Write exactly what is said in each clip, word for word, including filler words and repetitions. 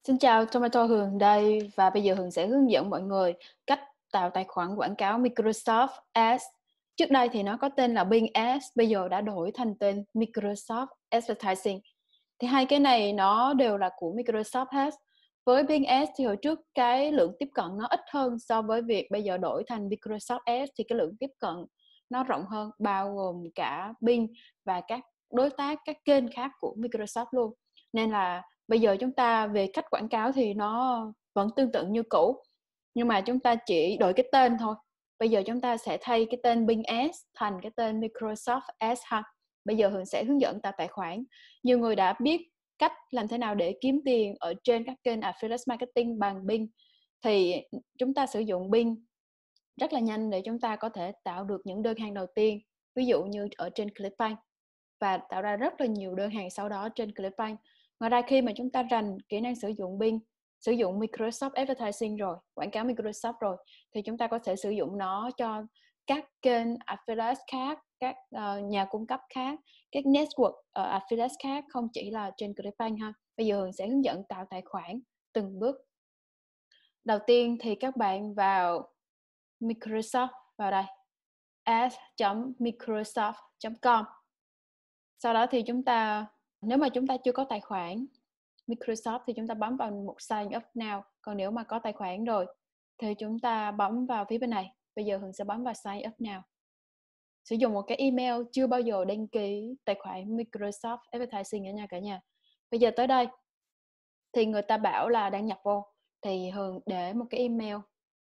Xin chào, Tomato Hường đây và bây giờ Hường sẽ hướng dẫn mọi người cách tạo tài khoản quảng cáo Microsoft Ads. Trước đây thì nó có tên là Bing Ads, bây giờ đã đổi thành tên Microsoft Advertising. Thì hai cái này nó đều là của Microsoft Ads. Với Bing Ads thì hồi trước cái lượng tiếp cận nó ít hơn so với việc bây giờ đổi thành Microsoft Ads thì cái lượng tiếp cận nó rộng hơn, bao gồm cả Bing và các đối tác, các kênh khác của Microsoft luôn. Nên là bây giờ chúng ta về cách quảng cáo thì nó vẫn tương tự như cũ, nhưng mà chúng ta chỉ đổi cái tên thôi. Bây giờ chúng ta sẽ thay cái tên Bing Ads thành cái tên Microsoft Ads ha. Bây giờ Hường sẽ hướng dẫn tạo tài khoản. Nhiều người đã biết cách làm thế nào để kiếm tiền ở trên các kênh Affiliate Marketing bằng Bing. Thì chúng ta sử dụng Bing rất là nhanh để chúng ta có thể tạo được những đơn hàng đầu tiên. Ví dụ như ở trên ClickBank. Và tạo ra rất là nhiều đơn hàng sau đó trên ClickBank. Ngoài ra khi mà chúng ta rành kỹ năng sử dụng Bing, sử dụng Microsoft Advertising rồi, quảng cáo Microsoft rồi, thì chúng ta có thể sử dụng nó cho các kênh affiliate khác, các uh, nhà cung cấp khác, các network uh, affiliate khác, không chỉ là trên ClickBank ha. Bây giờ Hường sẽ hướng dẫn tạo tài khoản từng bước. Đầu tiên thì các bạn vào Microsoft, vào đây, ads chấm microsoft chấm com. Sau đó thì chúng ta, nếu mà chúng ta chưa có tài khoản Microsoft thì chúng ta bấm vào mục Sign Up Now. Còn nếu mà có tài khoản rồi thì chúng ta bấm vào phía bên này. Bây giờ Hường sẽ bấm vào Sign Up Now. Sử dụng một cái email chưa bao giờ đăng ký tài khoản Microsoft Advertising ở nhà cả nhà. Bây giờ tới đây thì người ta bảo là đăng nhập vô. Thì Hường để một cái email.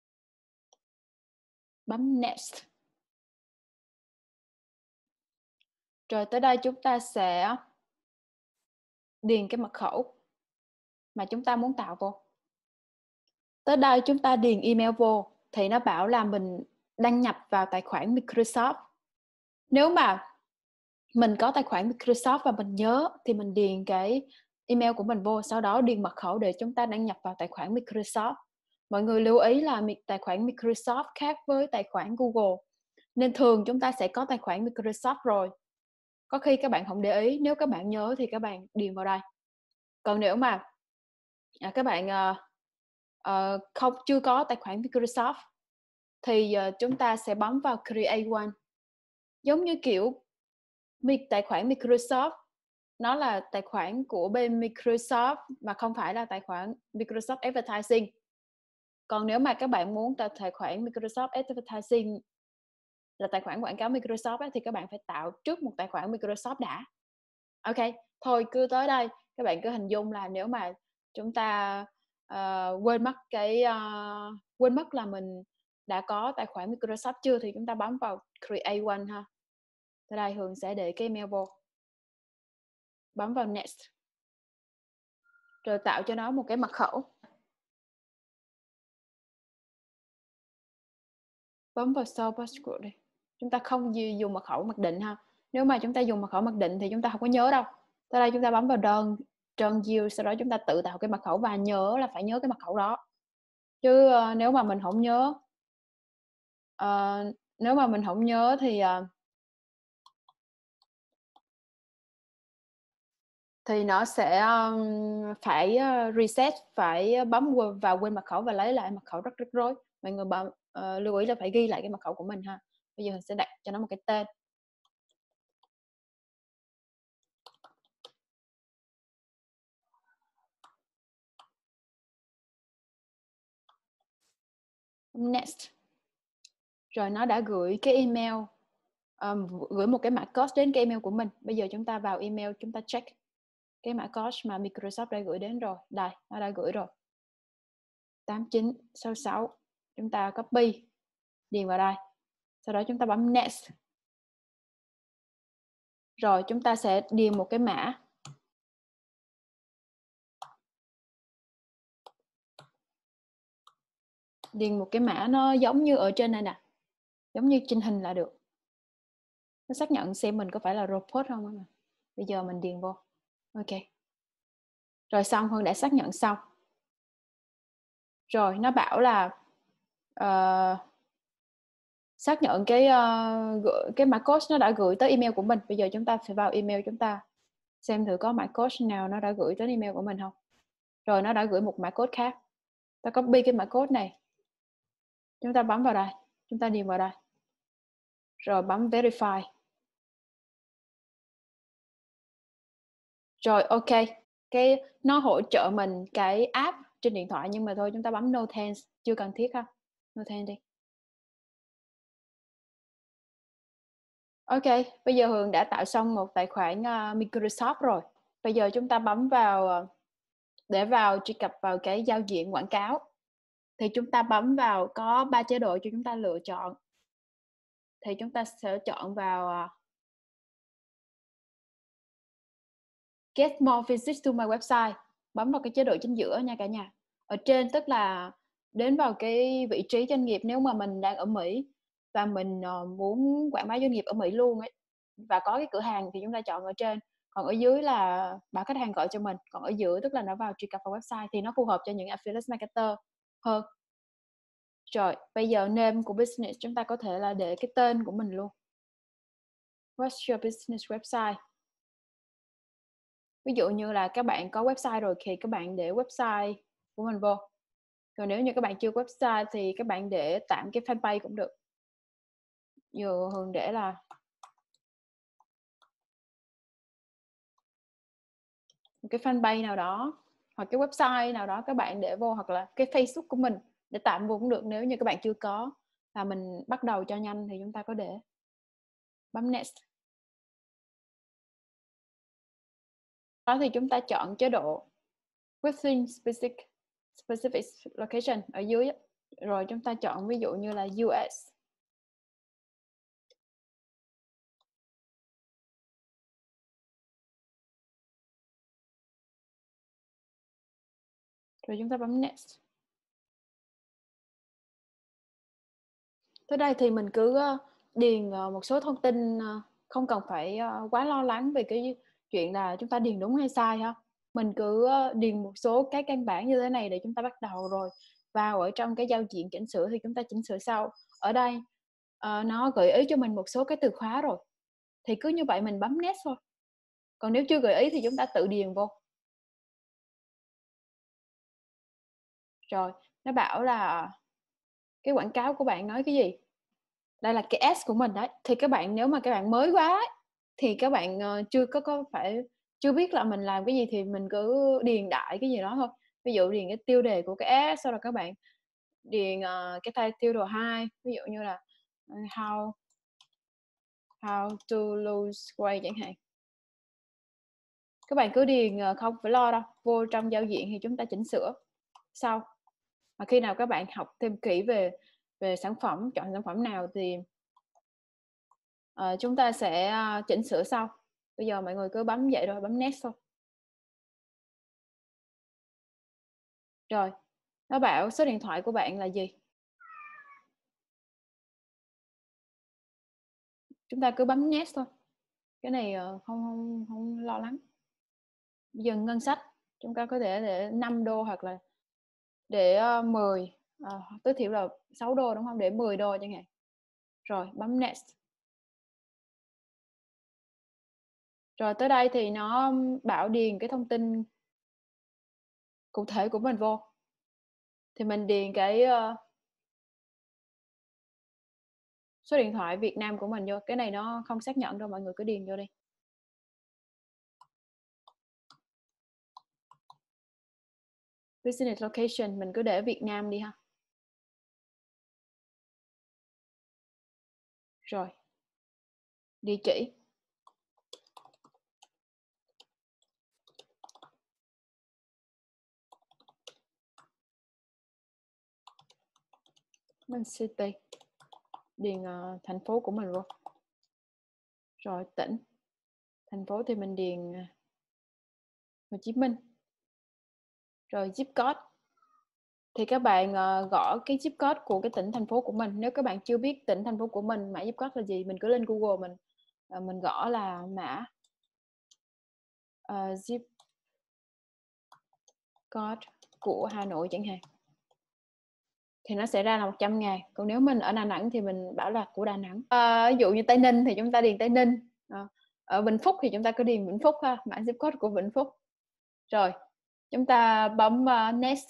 Bấm Next. Rồi tới đây chúng ta sẽ điền cái mật khẩu mà chúng ta muốn tạo vô. Tới đây chúng ta điền email vô thì nó bảo là mình đăng nhập vào tài khoản Microsoft. Nếu mà mình có tài khoản Microsoft và mình nhớ thì mình điền cái email của mình vô, sau đó điền mật khẩu để chúng ta đăng nhập vào tài khoản Microsoft. Mọi người lưu ý là tài khoản Microsoft khác với tài khoản Google. Nên thường chúng ta sẽ có tài khoản Microsoft rồi. Có khi các bạn không để ý, nếu các bạn nhớ thì các bạn điền vào đây. Còn nếu mà à, các bạn uh, uh, không chưa có tài khoản Microsoft thì uh, chúng ta sẽ bấm vào Create One. Giống như kiểu tài khoản Microsoft, nó là tài khoản của bên Microsoft mà không phải là tài khoản Microsoft Advertising. Còn nếu mà các bạn muốn tạo tài khoản Microsoft Advertising là tài khoản quảng cáo Microsoft ấy, thì các bạn phải tạo trước một tài khoản Microsoft đã. Ok, thôi cứ tới đây các bạn cứ hình dung là nếu mà chúng ta uh, quên mất cái uh, quên mất là mình đã có tài khoản Microsoft chưa thì chúng ta bấm vào Create One ha. Tới đây Hường sẽ để cái email vô, bấm vào Next, rồi tạo cho nó một cái mật khẩu, bấm vào Show Password đi. Chúng ta không dùng mật khẩu mặc định ha. Nếu mà chúng ta dùng mật khẩu mặc định thì chúng ta không có nhớ đâu. Tới đây chúng ta bấm vào Done, Done You, sau đó chúng ta tự tạo cái mật khẩu và nhớ là phải nhớ cái mật khẩu đó. Chứ uh, nếu mà mình không nhớ uh, nếu mà mình không nhớ thì uh, thì nó sẽ um, phải uh, reset, phải bấm vào quên mật khẩu và lấy lại mật khẩu, rất rắc rối. Mọi người bấm, uh, lưu ý là phải ghi lại cái mật khẩu của mình ha. Bây giờ mình sẽ đặt cho nó một cái tên. Next. Rồi nó đã gửi cái email, um, gửi một cái mã code đến cái email của mình. Bây giờ chúng ta vào email, chúng ta check cái mã code mà Microsoft đã gửi đến rồi. Đây, nó đã gửi rồi. tám chín sáu sáu. Chúng ta copy, điền vào đây. Sau đó chúng ta bấm Next. Rồi chúng ta sẽ điền một cái mã. Điền một cái mã nó giống như ở trên này nè. Giống như trên hình là được. Nó xác nhận xem mình có phải là robot không. Bây giờ mình điền vô. Ok. Rồi xong, Hương đã xác nhận xong. Rồi nó bảo là uh, xác nhận cái uh, cái mã code nó đã gửi tới email của mình. Bây giờ chúng ta phải vào email chúng ta xem thử có mã code nào nó đã gửi tới email của mình không. Rồi nó đã gửi một mã code khác. Ta copy cái mã code này. Chúng ta bấm vào đây. Chúng ta điền vào đây. Rồi bấm Verify. Rồi ok. Cái nó hỗ trợ mình cái app trên điện thoại, nhưng mà thôi chúng ta bấm No Thanks. Chưa cần thiết ha. No Thanks đi. Ok, bây giờ Hường đã tạo xong một tài khoản uh, Microsoft rồi. Bây giờ chúng ta bấm vào uh, để vào truy cập vào cái giao diện quảng cáo. Thì chúng ta bấm vào có ba chế độ cho chúng ta lựa chọn. Thì chúng ta sẽ chọn vào uh, Get more visits to my website. Bấm vào cái chế độ chính giữa nha cả nhà. Ở trên tức là đến vào cái vị trí doanh nghiệp nếu mà mình đang ở Mỹ và mình uh, muốn quảng bá doanh nghiệp ở Mỹ luôn ấy, và có cái cửa hàng thì chúng ta chọn ở trên. Còn ở dưới là bảo khách hàng gọi cho mình. Còn ở giữa tức là nó vào truy cập vào website, thì nó phù hợp cho những affiliate marketer hơn. Rồi, bây giờ name của business chúng ta có thể là để cái tên của mình luôn. What's your business website? Ví dụ như là các bạn có website rồi thì các bạn để website của mình vô. Còn nếu như các bạn chưa có website thì các bạn để tạm cái fanpage cũng được. Giờ Hường để là một cái fanpage nào đó, hoặc cái website nào đó các bạn để vô, hoặc là cái Facebook của mình để tạm vô cũng được. Nếu như các bạn chưa có và mình bắt đầu cho nhanh thì chúng ta có để. Bấm Next. Đó thì chúng ta chọn chế độ Within specific, specific location ở dưới. Rồi chúng ta chọn ví dụ như là u ét. Rồi chúng ta bấm Next. Tới đây thì mình cứ điền một số thông tin, không cần phải quá lo lắng về cái chuyện là chúng ta điền đúng hay sai ha. Mình cứ điền một số cái căn bản như thế này để chúng ta bắt đầu, rồi vào ở trong cái giao diện chỉnh sửa thì chúng ta chỉnh sửa sau. Ở đây uh, nó gợi ý cho mình một số cái từ khóa rồi, thì cứ như vậy mình bấm Next thôi. Còn nếu chưa gợi ý thì chúng ta tự điền vô. Rồi nó bảo là cái quảng cáo của bạn nói cái gì. Đây là cái S của mình đấy. Thì các bạn nếu mà các bạn mới quá ấy, thì các bạn uh, chưa có có phải chưa biết là mình làm cái gì thì mình cứ điền đại cái gì đó thôi. Ví dụ điền cái tiêu đề của cái S, sau đó các bạn điền uh, cái tay tiêu đề hai, ví dụ như là how how to lose weight chẳng hạn. Các bạn cứ điền, uh, không phải lo đâu, vô trong giao diện thì chúng ta chỉnh sửa sau. Mà khi nào các bạn học thêm kỹ về về sản phẩm, chọn sản phẩm nào thì uh, chúng ta sẽ uh, chỉnh sửa sau. Bây giờ mọi người cứ bấm vậy rồi bấm Next thôi. Rồi, nó bảo số điện thoại của bạn là gì. Chúng ta cứ bấm Next thôi. Cái này uh, không không không lo lắng. Bây giờ ngân sách chúng ta có thể để năm đô hoặc là để uh, mười, uh, tối thiểu là sáu đô đúng không? Để mười đô chẳng hạn. Rồi bấm Next. Rồi tới đây thì nó bảo điền cái thông tin cụ thể của mình vô. Thì mình điền cái uh, số điện thoại Việt Nam của mình vô. Cái này nó không xác nhận đâu, mọi người cứ điền vô đi. Business location mình cứ để Việt Nam đi ha. Rồi. Địa chỉ. Mình city. Điền uh, thành phố của mình vô. Rồi tỉnh. Thành phố thì mình điền uh, Hồ Chí Minh. Rồi zip code. Thì các bạn uh, gõ cái zip code của cái tỉnh thành phố của mình. Nếu các bạn chưa biết tỉnh thành phố của mình mã zip code là gì, mình cứ lên Google mình uh, mình gõ là mã uh, zip code của Hà Nội chẳng hạn. Thì nó sẽ ra là một trăm ngàn. Còn nếu mình ở Đà Nẵng thì mình bảo là của Đà Nẵng. À, ví dụ như Tây Ninh thì chúng ta điền Tây Ninh. À, ở Vĩnh Phúc thì chúng ta cứ điền Vĩnh Phúc ha, mã zip code của Vĩnh Phúc. Rồi, Chúng ta bấm uh, Next.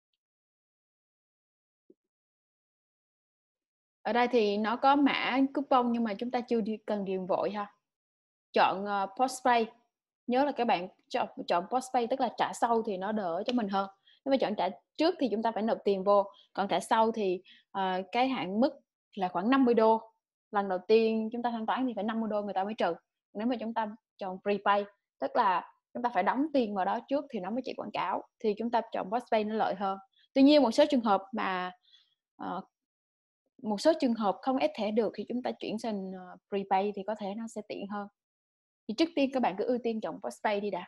Ở đây thì nó có mã coupon nhưng mà chúng ta chưa đi, cần điền vội ha. Chọn uh, postpay. Nhớ là các bạn chọn, chọn postpay tức là trả sau thì nó đỡ cho mình hơn. Nếu mà chọn trả trước thì chúng ta phải nộp tiền vô. Còn trả sau thì uh, cái hạn mức là khoảng năm mươi đô. Lần đầu tiên chúng ta thanh toán thì phải năm mươi đô người ta mới trừ. Nếu mà chúng ta chọn prepay tức là chúng ta phải đóng tiền vào đó trước thì nó mới chỉ quảng cáo, thì chúng ta chọn postpay nó lợi hơn. Tuy nhiên một số trường hợp mà uh, một số trường hợp không ép thẻ được thì chúng ta chuyển sang uh, prepay thì có thể nó sẽ tiện hơn. Thì trước tiên các bạn cứ ưu tiên chọn postpay đi đã.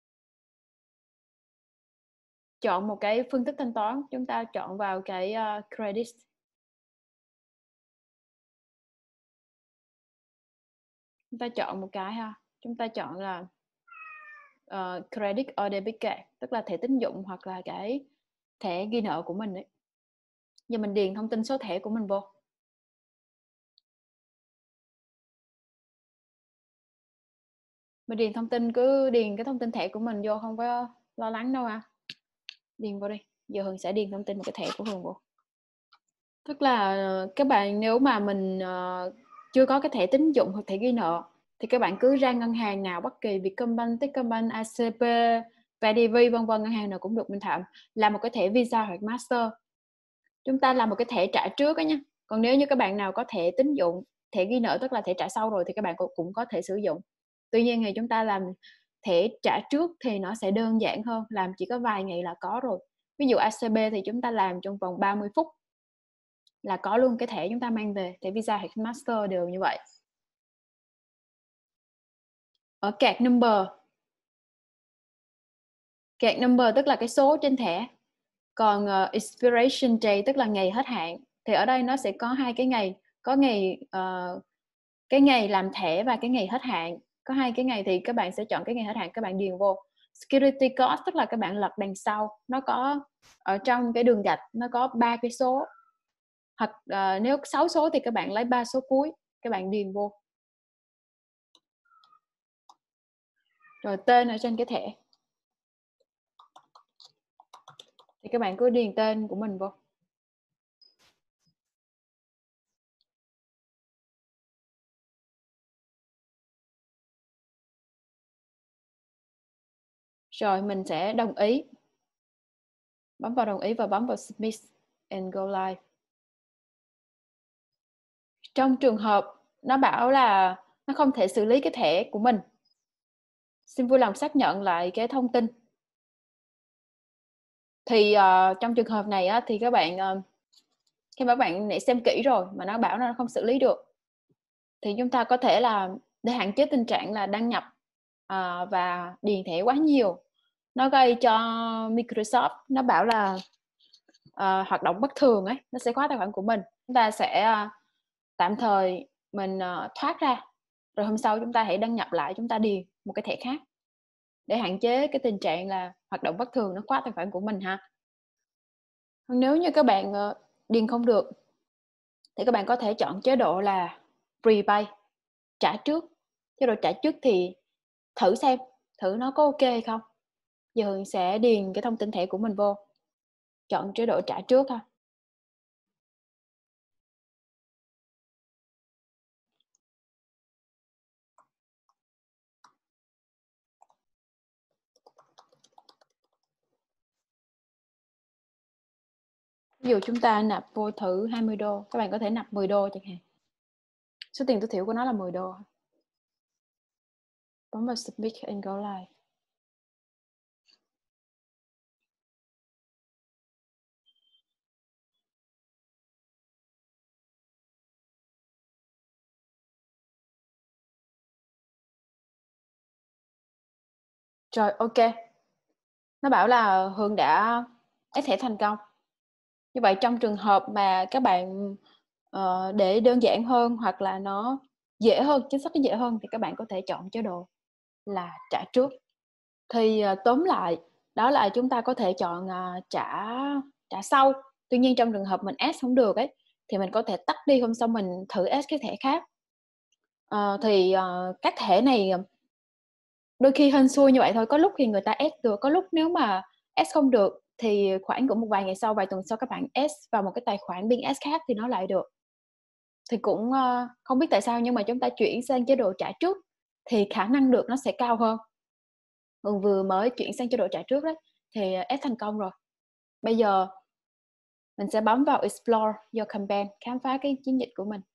Chọn một cái phương thức thanh toán, chúng ta chọn vào cái uh, credit. Chúng ta chọn một cái ha, chúng ta chọn là uh, credit or debit card, tức là thẻ tín dụng hoặc là cái thẻ ghi nợ của mình đấy. Giờ mình điền thông tin số thẻ của mình vô. Mình điền thông tin, cứ điền cái thông tin thẻ của mình vô, không có lo lắng đâu ha. Điền vô đi. Giờ Hường sẽ điền thông tin một cái thẻ của Hường vô. Tức là các bạn nếu mà mình uh, chưa có cái thẻ tín dụng hoặc thẻ ghi nợ thì các bạn cứ ra ngân hàng nào bất kỳ, Vietcombank, Techcombank, a xê pê, vê đê vê vân vân, ngân hàng nào cũng được Minh Phạm, làm một cái thẻ Visa hoặc Master. Chúng ta làm một cái thẻ trả trước đó nhé. Còn nếu như các bạn nào có thẻ tín dụng, thẻ ghi nợ tức là thẻ trả sau rồi thì các bạn cũng có thể sử dụng. Tuy nhiên thì chúng ta làm thẻ trả trước thì nó sẽ đơn giản hơn, làm chỉ có vài ngày là có rồi. Ví dụ a xê bê thì chúng ta làm trong vòng ba mươi phút là có luôn cái thẻ chúng ta mang về, thẻ Visa hay Master đều như vậy. Ở card number, card number tức là cái số trên thẻ. Còn uh, expiration date tức là ngày hết hạn. Thì ở đây nó sẽ có hai cái ngày, có ngày uh, cái ngày làm thẻ và cái ngày hết hạn. Có hai cái ngày thì các bạn sẽ chọn cái ngày hết hạn, các bạn điền vô. Security code tức là các bạn lật đằng sau, nó có ở trong cái đường gạch nó có ba cái số. Hoặc uh, nếu sáu số thì các bạn lấy ba số cuối, các bạn điền vô. Rồi tên ở trên cái thẻ thì các bạn cứ điền tên của mình vô. Rồi mình sẽ đồng ý. Bấm vào đồng ý và bấm vào Submit and Go Live. Trong trường hợp nó bảo là nó không thể xử lý cái thẻ của mình, xin vui lòng xác nhận lại cái thông tin. Thì uh, trong trường hợp này á, thì các bạn uh, khi các bạn để xem kỹ rồi mà nó bảo nó không xử lý được thì chúng ta có thể là để hạn chế tình trạng là đăng nhập uh, và điền thẻ quá nhiều, nó gây cho Microsoft nó bảo là uh, hoạt động bất thường ấy, nó sẽ khóa tài khoản của mình. Chúng ta sẽ uh, tạm thời mình uh, thoát ra, rồi hôm sau chúng ta hãy đăng nhập lại, chúng ta điền một cái thẻ khác để hạn chế cái tình trạng là hoạt động bất thường nó khóa tài khoản của mình ha. Nếu như các bạn uh, điền không được thì các bạn có thể chọn chế độ là prepay, trả trước. Chế độ trả trước thì thử xem thử nó có ok hay không. Giờ Hường sẽ điền cái thông tin thẻ của mình vô, chọn chế độ trả trước ha. Ví dụ chúng ta nạp vô thử hai mươi đô, các bạn có thể nạp mười đô chẳng hạn. Số tiền tối thiểu của nó là mười đô. Bấm vào Submit and Go Live. Rồi ok. Nó bảo là Hường đã ép thẻ thành công. Như vậy trong trường hợp mà các bạn uh, để đơn giản hơn hoặc là nó dễ hơn, chính sách nó dễ hơn thì các bạn có thể chọn chế độ là trả trước. Thì uh, tóm lại đó là chúng ta có thể chọn uh, trả trả sau. Tuy nhiên trong trường hợp mình add không được ấy thì mình có thể tắt đi, hôm sau mình thử add cái thẻ khác. Uh, thì uh, các thẻ này đôi khi hên xui như vậy thôi, có lúc thì người ta add được, có lúc nếu mà add không được thì khoảng cũng một vài ngày sau, vài tuần sau các bạn add vào một cái tài khoản Bing Ads khác thì nó lại được. Thì cũng, ơ, không biết tại sao nhưng mà chúng ta chuyển sang chế độ trả trước thì khả năng được nó sẽ cao hơn. Hường vừa mới chuyển sang chế độ trả trước đấy, thì add thành công rồi. Bây giờ mình sẽ bấm vào Explore Your Campaign, khám phá cái chiến dịch của mình.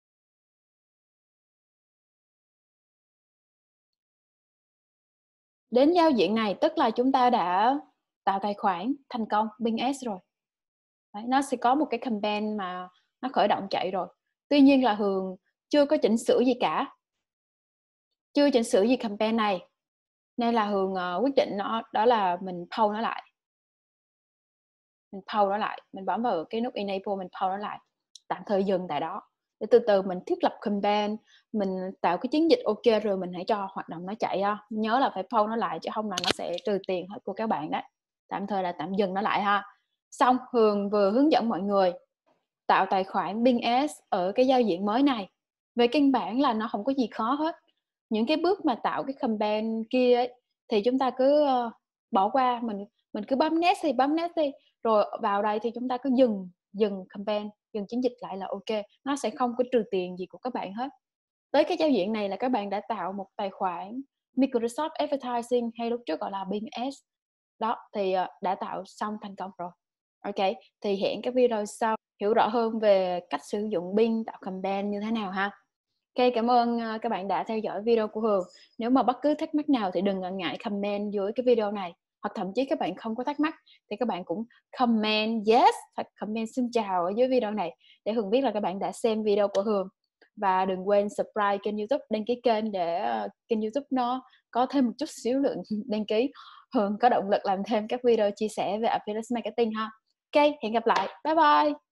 Đến giao diện này tức là chúng ta đã tạo tài khoản thành công Bing Ads rồi. Đấy, nó sẽ có một cái campaign mà nó khởi động chạy rồi. Tuy nhiên là Hường chưa có chỉnh sửa gì cả. Chưa chỉnh sửa gì campaign này. Nên là Hường, ờ, quyết định nó đó là mình pause nó lại. Mình pause nó lại, mình bấm vào cái nút Enable, mình pause nó lại, tạm thời dừng tại đó. Để từ từ mình thiết lập campaign, mình tạo cái chiến dịch OK rồi mình hãy cho hoạt động nó chạy ha. Nhớ là phải pause nó lại chứ hông là nó sẽ trừ tiền hết của các bạn đấy. Tạm thời là tạm dừng nó lại ha. Xong, Hường vừa hướng dẫn mọi người tạo tài khoản Bing Ads ở cái giao diện mới này. Về căn bản là nó hổng có gì khó hết. Những cái bước mà tạo cái campaign kia ấy, thì chúng ta cứ, ơ, bỏ qua, mình mình cứ bấm Next đi, bấm Next đi, rồi vào đây thì chúng ta cứ dừng dừng campaign, dừng chiến dịch lại là OK. Nó sẽ không có trừ tiền gì của các bạn hết. Tới cái giao diện này là các bạn đã tạo một tài khoản Microsoft Advertising hay lúc trước gọi là Bing Ads. Đó, thì, ờ, đã tạo xong thành công rồi. OK, thì hẹn các video sau hiểu rõ hơn về cách sử dụng Bing tạo campaign như thế nào ha. OK, cảm ơn, ơ, các bạn đã theo dõi video của Hường. Nếu mà bất cứ thắc mắc nào thì đừng ngần ngại comment dưới cái video này, hoặc thậm chí các bạn không có thắc mắc thì các bạn cũng comment "Yes" hoặc comment "Xin chào" ở dưới video này để Hường biết là các bạn đã xem video của Hường. Và đừng quên subscribe kênh YouTube, đăng ký kênh để, ơ, kênh YouTube nó có thêm một chút xíu lượng đăng ký. Hường có động lực làm thêm các video chia sẻ về Affiliate Marketing ha. OK, hẹn gặp lại. Bye bye.